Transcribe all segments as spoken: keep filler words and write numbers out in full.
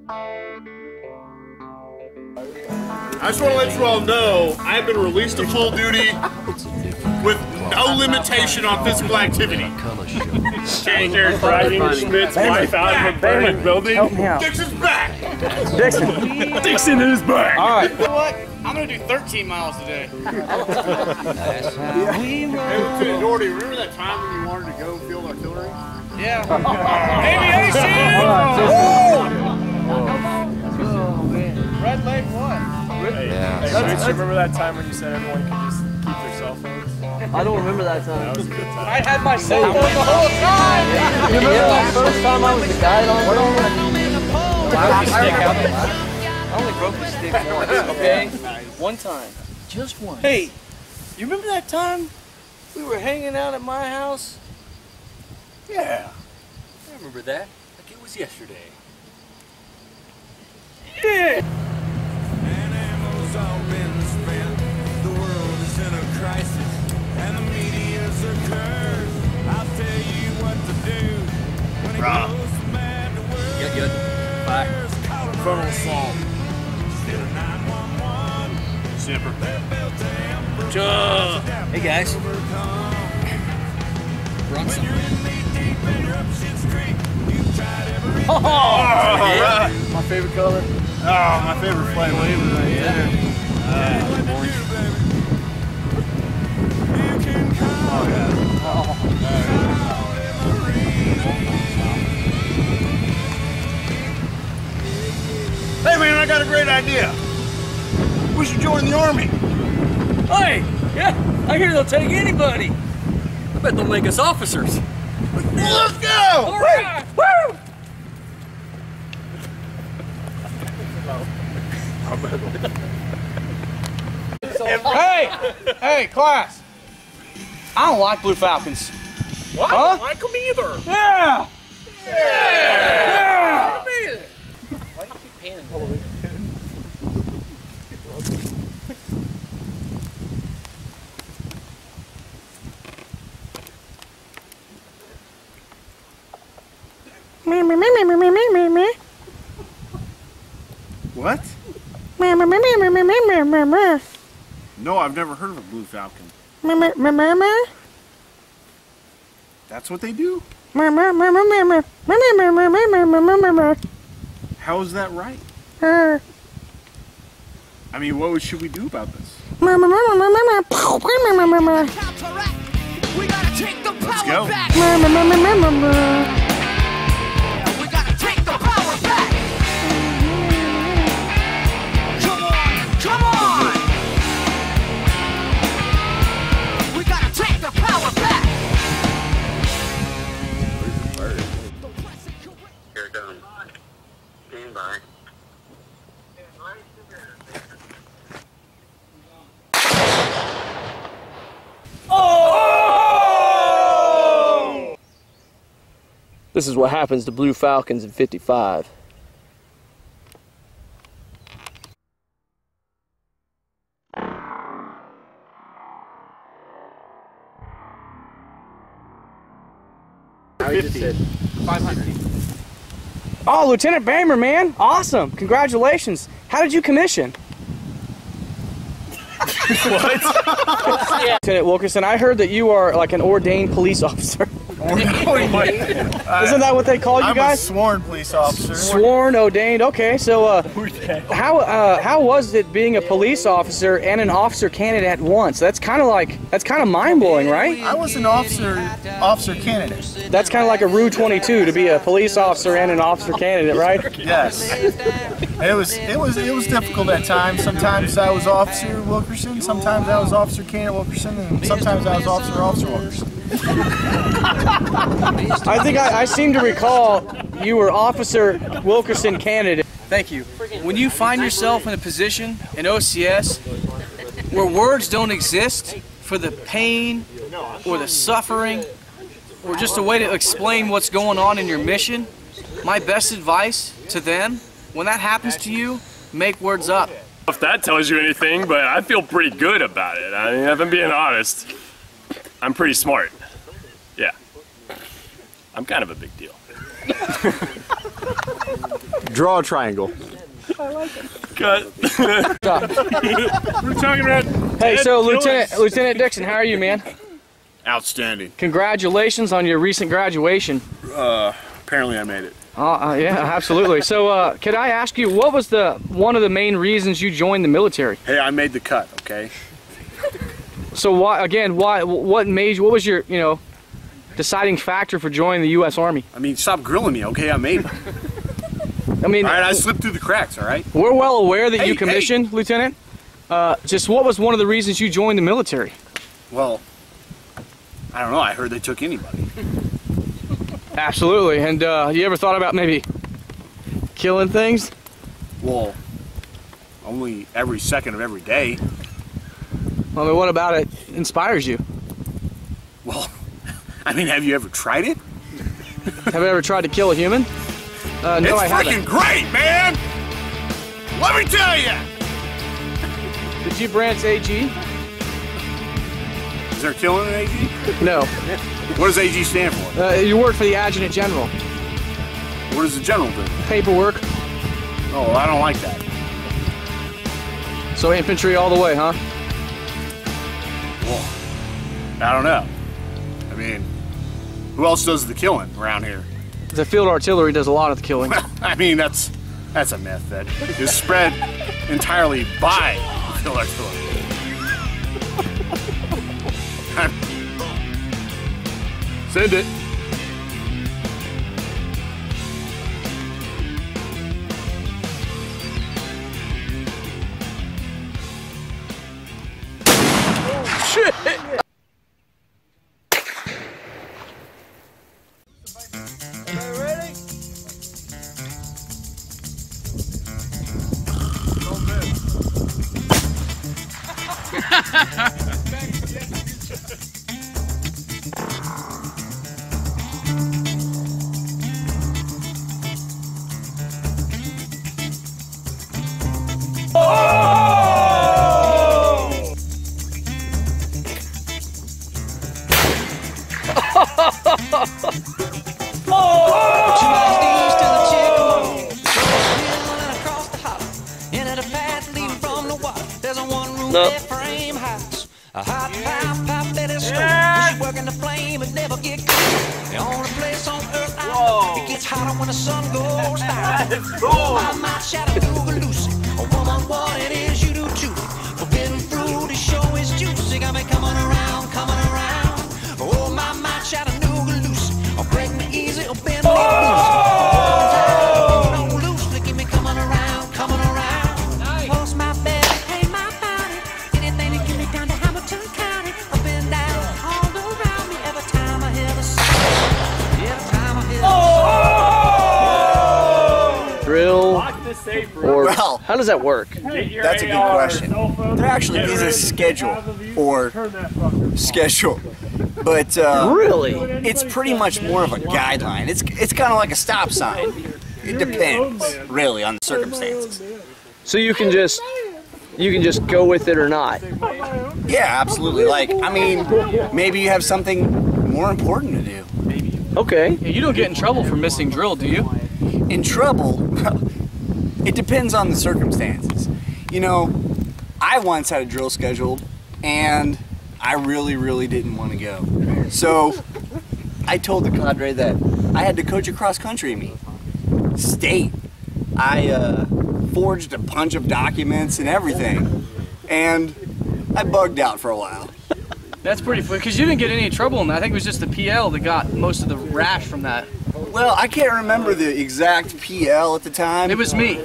I just want to let you all know I've been released to full duty with no limitation on physical activity. Change there, driving Schmidt's wife out of a burning building. Help me out. Dixon's back! Dixon! Dixon is back! Alright. You know what? I'm gonna do thirteen miles today. Hey, Lieutenant Doherty, remember that time when you wanted to go field artillery? Yeah. Aviation! Red Lake what? Hey, Yeah. hey, Rich, you remember that time when you said everyone could just keep their cell phones? I don't remember that time. That was a good time. I had my cell phone the whole time! You remember that first time I was the guide on the phone? I only broke the stick once, okay? One time. Just one. Hey, you remember that time we were hanging out at my house? Yeah, I remember that. Like it was yesterday. Yeah! And ammo's all been spent. The world is in a crisis, and the media's a curse. I'll tell you what to do when it goes from bad to worse. Good, good. Bye. Frontal assault. Zipper. Hey guys. Brought some. Oh, right. My favorite color? Oh, my favorite flavor right there. Uh, orange. Oh, yeah. Oh. Hey, man, I got a great idea. We should join the Army. Hey! Yeah, I hear they'll take anybody! I bet they'll make us officers. Let's go! All right. Woo! Hey! Hey, class! I don't like Blue Falcons. What? Huh? I don't like them either. Yeah! Yeah! Why do you keep panning? What? No, I've never heard of a Blue Falcon. That's what they do? How is that right? I mean, what should we do about this? Let's go. This is what happens to Blue Falcons in fifty-five. five hundred. Oh, Lieutenant Bamer, man. Awesome. Congratulations. How did you commission? What? Lieutenant Wilkerson, I heard that you are like an ordained police officer. Isn't that what they call you I'm guys? a sworn police officer. Sworn, ordained. Okay, so uh, how uh, how was it being a police officer and an officer candidate at once? That's kind of like that's kind of mind blowing, right? I was an officer officer candidate. That's kind of like a Rue twenty-two to be a police officer and an officer candidate, right? Yes. It was it was it was difficult at times. Sometimes I was Officer Wilkerson, sometimes I was Officer Candidate Wilkerson, and sometimes I was Officer Officer Wilkerson. I think I, I seem to recall you were Officer Wilkerson candidate. Thank you. When you find yourself in a position in O C S where words don't exist for the pain or the suffering or just a way to explain what's going on in your mission, my best advice to them, when that happens to you, make words up. If that tells you anything, but I feel pretty good about it. I mean, if I'm being honest, I'm pretty smart. Yeah. I'm kind of a big deal. Draw a triangle. Cut. We're talking about. Hey, so Ed Lieutenant Gillis. Lieutenant Dixon, how are you, man? Outstanding. Congratulations on your recent graduation. Uh, apparently I made it. Uh, uh, yeah, absolutely. So, uh, could I ask you, what was the one of the main reasons you joined the military? Hey, I made the cut. Okay. So, why again? Why? What made you? What was your, you know, deciding factor for joining the U S Army? I mean, stop grilling me. Okay, I made it. I mean, All right, I slipped through the cracks. All right. we're well aware that Hey, you commissioned, hey. Lieutenant. Uh, just what was one of the reasons you joined the military? Well, I don't know. I heard they took anybody. Absolutely. And uh, you ever thought about maybe killing things? Well, only every second of every day. I mean, what about it inspires you? Well, I mean, have you ever tried it? Have you ever tried to kill a human? Uh, no, it's I freaking haven't. great, man! Let me tell you! Did you branch A G? Is there killing an A G? No. What does A G stand for? Uh, you work for the Adjutant General. What does the general do? Paperwork. Oh, I don't like that. So infantry all the way, huh? Well, I don't know. I mean, who else does the killing around here? The field artillery does a lot of the killing. I mean, that's that's a myth that is spread entirely by the field artillery. Send it. Shit! No. A hot pipe, pipe that is yeah. She working the flame and never get cold. The only place on earth I know it gets hotter when the sun goes down. Oh, my mind shadow you loose. A woman, what it is you do too. Forbidden fruit, it sure is juicy. Got me coming around, coming around. Oh, my mind shadow you loose. Or break me easy, or bend me loose. Oh, no loose, they keep me coming around, coming around. Nice. Pulse my bed, hey my body. Anything to get me down to Hamilton County. Up and down, all around me. Every time I hear the sound. Every time I hear the sound. Drill. Or Well, how does that work? that's a good question. There actually is a schedule or schedule, but uh, Really? it's pretty much more of a guideline. It's it's kind of like a stop sign. It depends, really, on the circumstances. So you can just you can just go with it or not. Yeah, absolutely. Like, I mean, maybe you have something more important to do. Okay. You don't get in trouble for missing drill, do you? In trouble? It depends on the circumstances. You know, I once had a drill scheduled, and I really, really didn't want to go. So I told the cadre that I had to coach a cross-country meet. State. I uh, forged a bunch of documents and everything, and I bugged out for a while. That's pretty funny, because you didn't get any trouble in that. I think it was just the P L that got most of the rash from that. Well, I can't remember the exact P L at the time. It was me.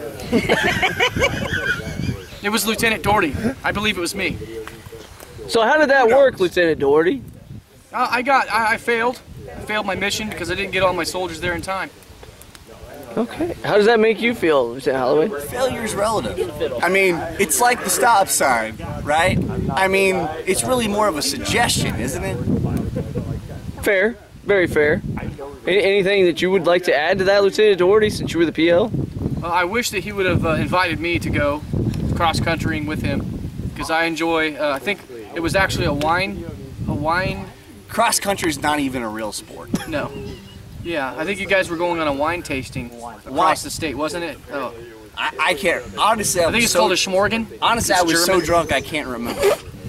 It was Lieutenant Doherty. I believe it was me. So how did that work, Lieutenant Doherty? Uh, I got, I, I failed. I failed my mission because I didn't get all my soldiers there in time. Okay. How does that make you feel, Lieutenant Holloway? Failure's relative. I mean, it's like the stop sign, right? I mean, it's really more of a suggestion, isn't it? Fair. Very fair. Any, anything that you would like to add to that, Lieutenant Doherty, since you were the P L? Uh, I wish that he would have uh, invited me to go cross-countrying with him, because I enjoy, uh, I think it was actually a wine, a wine... Cross-country's not even a real sport. No. Yeah, I think you guys were going on a wine tasting across the state, wasn't it? Oh. I, I can't, honestly, I, I think was it's so, called a Schmorgen. Honestly, It's I was German. so drunk I can't remember.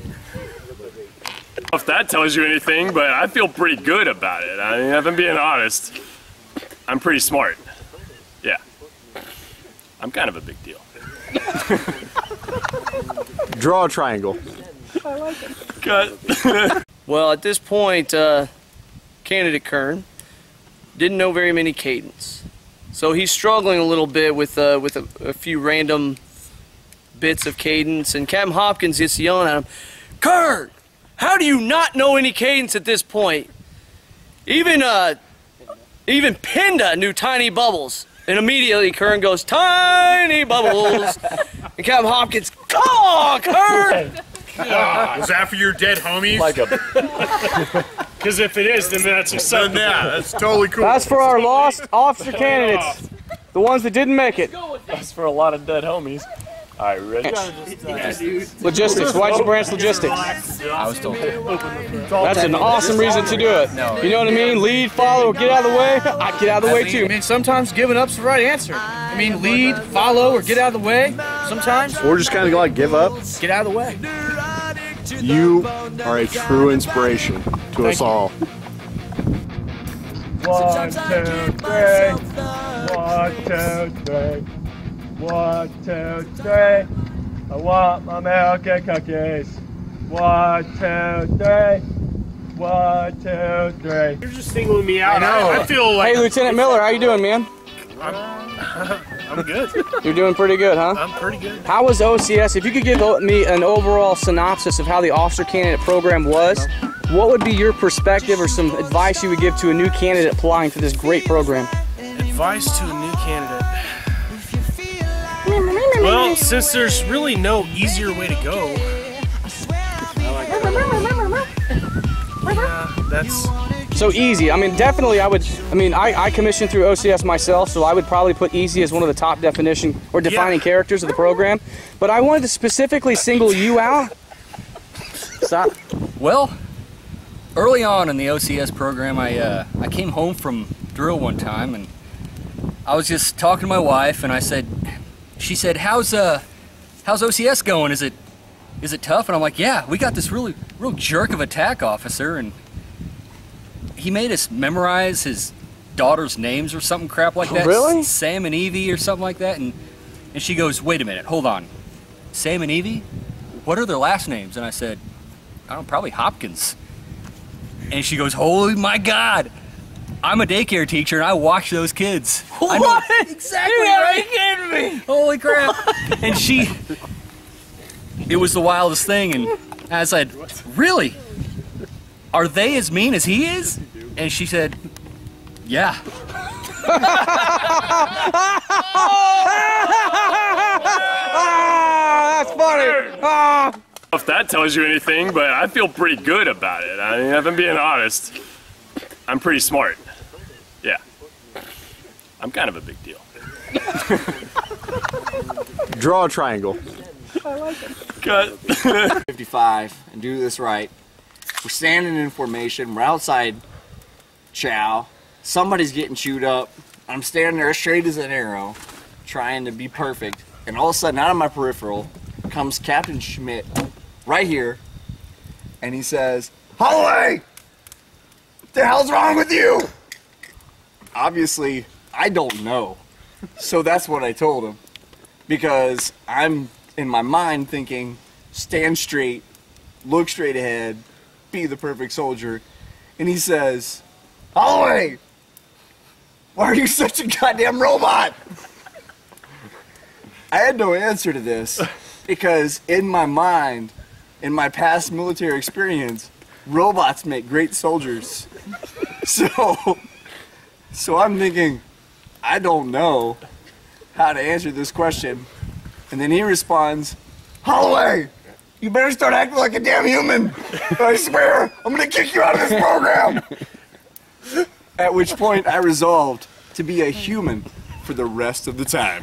If that tells you anything, but I feel pretty good about it. I mean, if I'm being honest, I'm pretty smart. Yeah. I'm kind of a big deal. Draw a triangle. I like it. Cut. Well, at this point, uh, candidate Kern didn't know very many cadence. So he's struggling a little bit with, uh, with a, a few random bits of cadence, and Captain Hopkins gets yelling at him, Kern, how do you not know any cadence at this point? Even, uh, even Pinda knew Tiny Bubbles. And immediately Kern goes, Tiny Bubbles. And Captain Hopkins, come on, Kern! God, was that for your dead homies? Like a. Because if it is, then that's acceptable. Yeah, that's totally cool. That's for our lost officer candidates. The ones that didn't make it. That's for a lot of dead homies. All right, ready? Logistics. Why'd you branch logistics? I was told to. That's an awesome reason to do it. No. You know what I mean? Lead, follow, get out of the way. I get out of the way too. I mean, sometimes giving up's the right answer. I mean, lead, follow, or get out of the way. Sometimes Or just kind of like give up. get out of the way. You are a true inspiration to us all. One, two, three. One, two, three. One, two, three. I want my milk and cookies. One, two, three. One, two, three. You're just singling me out. I know. I, I feel like Hey, Lieutenant Miller, how you doing, man? I'm good. You're doing pretty good, huh? I'm pretty good. How was O C S? If you could give me an overall synopsis of how the officer candidate program was, what would be your perspective or some advice you would give to a new candidate applying for this great program? Advice to a new candidate. Well, since there's really no easier way to go, yeah, that's So easy. I mean, definitely I would, I mean, I, I commissioned through O C S myself, so I would probably put easy as one of the top definition or defining Yeah. characters of the program. But I wanted to specifically single you out. Stop. Well, early on in the O C S program, I uh, I came home from drill one time, and I was just talking to my wife, and I said, she said, "How's uh, how's O C S going? Is it is it tough?" And I'm like, "Yeah, we got this really real jerk of a TAC officer, and he made us memorize his daughter's names or something crap like that. Really? Sam and Evie or something like that." And and she goes, "Wait a minute, hold on, Sam and Evie? What are their last names?" And I said, "I don't know, probably Hopkins." And she goes, "Holy my God, I'm a daycare teacher and I watch those kids." I know What? exactly You gotta right. be kidding me. Holy crap. And she, it was the wildest thing. And I said, "Really? Are they as mean as he is?" And she said, "Yeah." Ah, that's funny. Ah. If that tells you anything, but I feel pretty good about it. I mean, if I'm being honest, I'm pretty smart. Yeah. I'm kind of a big deal. Draw a triangle. Cut. fifty-five and do this right. We're standing in formation. We're outside chow. Somebody's getting chewed up. I'm standing there straight as an arrow, trying to be perfect. And all of a sudden, out of my peripheral, comes Captain Schmidt right here, and he says, "Holloway, what the hell's wrong with you?" Obviously, I don't know. So that's what I told him. Because I'm in my mind thinking, stand straight, look straight ahead, be the perfect soldier. And he says, "Holloway, why are you such a goddamn robot?" I had no answer to this because in my mind, in my past military experience, robots make great soldiers. So, so I'm thinking, I don't know how to answer this question. And then he responds, "Holloway, you better start acting like a damn human. I swear, I'm gonna kick you out of this program." At which point I resolved to be a human for the rest of the time.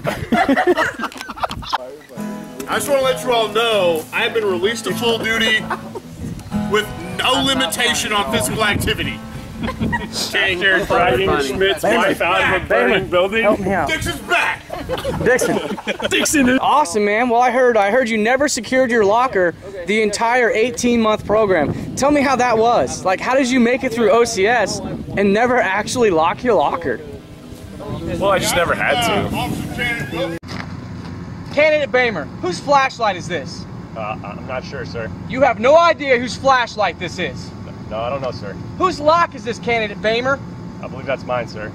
I just want to let you all know I've been released to full duty with no limitation on physical activity. Take your dragging Schmidt's wife out of a burning building. Help me out. Dixon's back! Dixon. Dixon. Awesome, man. Well, I heard I heard you never secured your locker the entire eighteen month program. Tell me how that was. Like, how did you make it through O C S and never actually lock your locker? Well, I just never had to. Candidate Bamer, whose flashlight is this? Uh, I'm not sure, sir. You have no idea whose flashlight this is. No, I don't know, sir. Whose lock is this, Candidate Bamer? I believe that's mine, sir.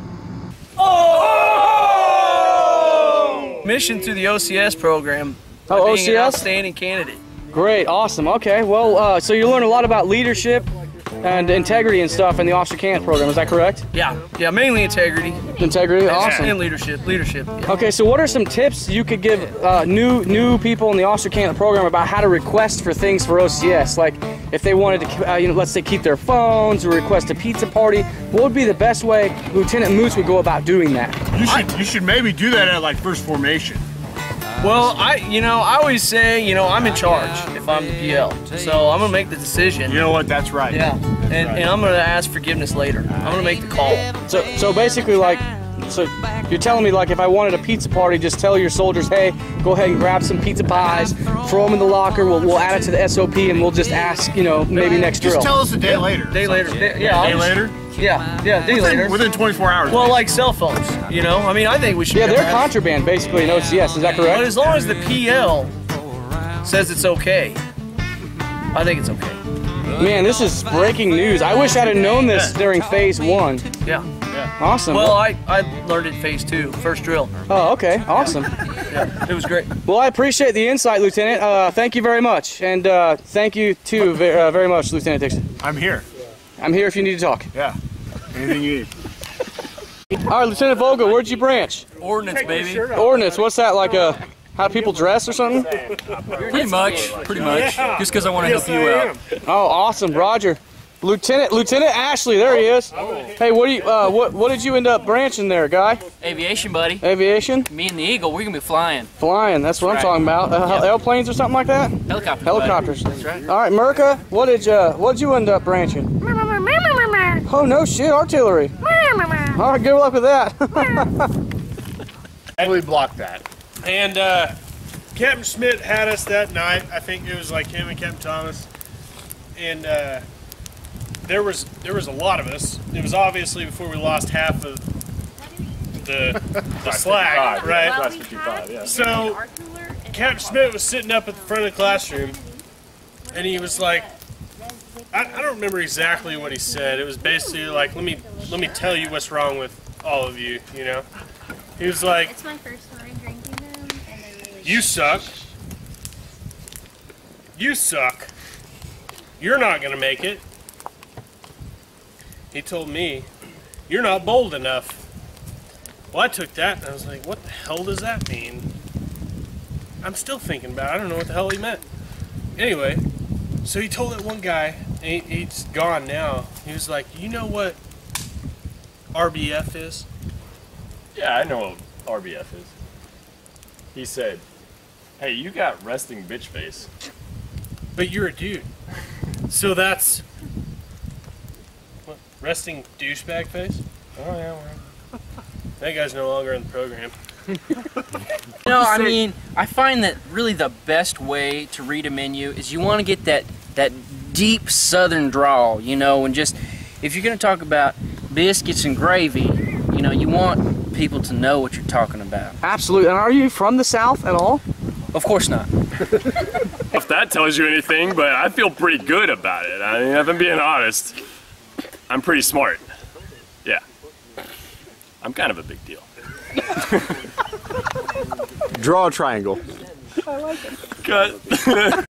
Oh! Mission through the O C S program. by Oh, being O C S? an outstanding candidate. Great, awesome. Okay, well, uh, so you learn a lot about leadership and integrity and stuff in the Officer Candidate program. Is that correct? Yeah, yeah, mainly integrity. Integrity, awesome. And leadership, leadership. Yeah. Okay, so what are some tips you could give uh, new new people in the Officer Candidate program about how to request for things for O C S? Like, if they wanted to, uh, you know, let's say keep their phones or request a pizza party, what would be the best way Lieutenant Moose would go about doing that? You should you should maybe do that at like first formation. Well, I, you know, I always say, you know, I'm in charge if I'm the P L. So I'm gonna make the decision. You know what? That's right. Yeah, and, right. and I'm gonna ask forgiveness later. I'm gonna make the call. So, so basically, like, so you're telling me, like, if I wanted a pizza party, just tell your soldiers, hey, go ahead and grab some pizza pies, throw them in the locker. We'll, we'll add it to the S O P, and we'll just ask, you know, maybe next drill. Just tell us a day later. Day later. Day, yeah. I'll Day just- later. Yeah, yeah, day Within, later. within twenty-four hours. Well, like cell phones, you know. I mean, I think we should. Yeah, be they're able to have- contraband, basically, in O C S. Is that But correct? as long as the P L says it's okay, I think it's okay. Man, this is breaking news. I wish I'd have known this during phase one. Yeah. Awesome. Well, I, I learned it phase two, first drill. Oh, okay. Awesome. Yeah, it was great. Well, I appreciate the insight, Lieutenant. Uh, thank you very much. And uh, thank you, too, ve uh, very much, Lieutenant Dixon. I'm here. I'm here if you need to talk. Yeah. Anything you need. All right, Lieutenant Vogel, where'd you branch? Ordnance, baby. Ordnance. What's that, like a how people dress or something? Pretty much, pretty much. Just because I want to help you out. Oh, awesome, Roger. Lieutenant Lieutenant Ashley, there he is. Hey, what do you uh, what what did you end up branching there, guy? Aviation, buddy. Aviation? Me and the Eagle, we're gonna be flying. Flying. That's what I'm talking about. Uh, Yep. Airplanes or something like that? Helicopters. Helicopters. Buddy. That's right. All right, Merca, what did you what did you end up branching? Oh no shit, artillery. All right, good luck with that. Heavily block that. And uh, Captain Schmidt had us that night. I think it was like him and Captain Thomas. And uh, there was there was a lot of us. It was obviously before we lost half of the, the slack, right? Class fifty-five, yeah. So Captain Schmidt was sitting up at the front of the classroom, and he was like, I, I don't remember exactly what he said. It was basically like, let me let me tell you what's wrong with all of you, you know? He was like, It's my first time drinking them, and they're really you suck. You suck. You're not gonna make it. He told me, you're not bold enough. Well, I took that and I was like, what the hell does that mean? I'm still thinking about it. I don't know what the hell he meant. Anyway, so he told that one guy, and he, he's gone now. He was like, you know what R B F is? Yeah, I know what R B F is. He said, hey, you got resting bitch face. But you're a dude. So that's what, resting douchebag face? Oh yeah, well, that guy's no longer in the program. No, I mean, I find that really the best way to read a menu is you want to get that that deep southern drawl, you know, and just if you're going to talk about biscuits and gravy, you know, you want people to know what you're talking about. Absolutely. And are you from the South at all? Of course not. If that tells you anything, but I feel pretty good about it. I mean, if I'm being honest, I'm pretty smart. Yeah. I'm kind of a big deal. Draw a triangle. Cut.